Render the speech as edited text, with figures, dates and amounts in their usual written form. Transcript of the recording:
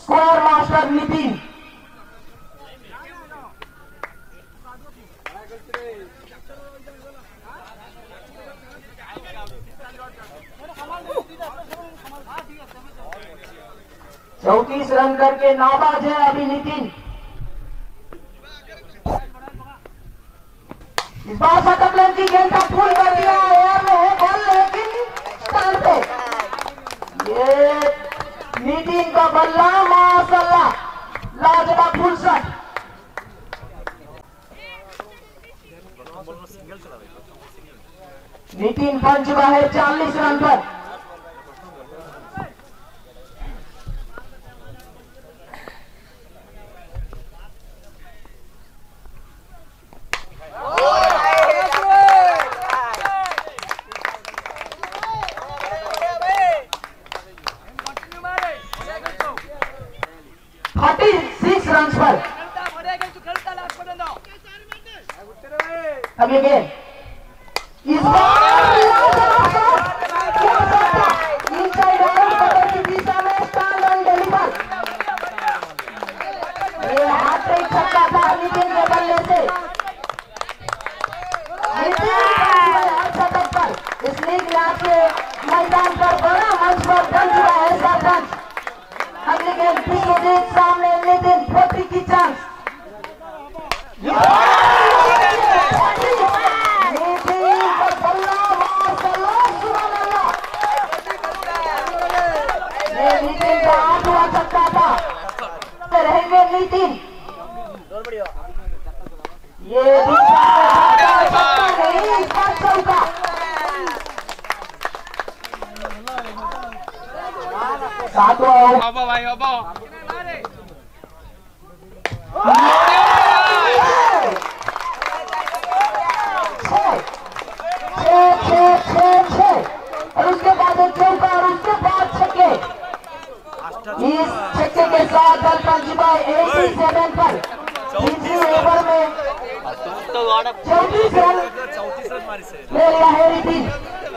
Square master Nitin. चौतीस run करके नाबाद है अभी नितिन। इस बार शतक लेन की गेंद का फूल कर दिया, एयर में है बॉल लेकिन स्टैंड पे। ये नितिन का बल्ला माशाल्लाह, लाजवाब फुल शॉट। नितिन पंच बाहर 40 रन पर। अभी गेंद इस बार इनसाइड आउट की दिशा में स्टैंड ऑन डिलीवर। ये हैट्रिक छक्का था नितिन के बल्ले से। नितिन शतक पर इस लीग मैच के मैदान पर बड़ा मंच पर बन चुका है सरपंच। अगली गेंद विश्वजीत सामने नितिन 40 की चांस। रहेंगे नितिन, ये भी नहीं, इस बार चौका। सातवां भाई और उसके बाद एक चौका और उसके बाद छक्के। इस छक्के के साथ दल पंचबाई 87 पर तीसरी ओवर में 34 रन ले लिया है नितिन।